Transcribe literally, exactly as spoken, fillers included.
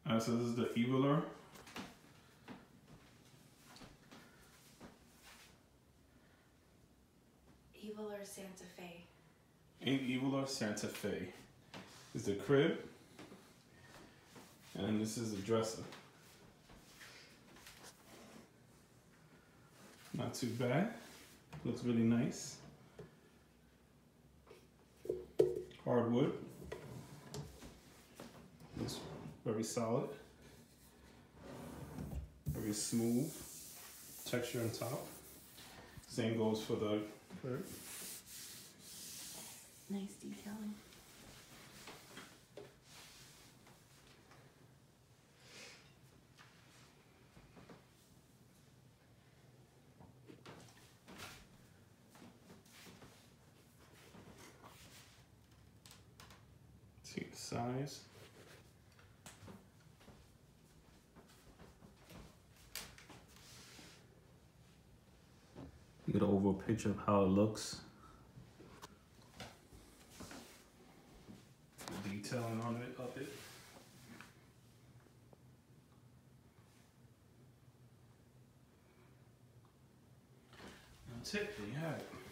Alright, so this is the Evilor. Evilor Santa Fe. In Evilor Santa Fe is the crib, and this is the dresser. Not too bad. Looks really nice. Hardwood. Looks very solid. Very smooth. Texture on top. Same goes for the crib. Nice detailing. See the size. You get an overall picture of how it looks. The detailing on it, of it. That's it, there you have it.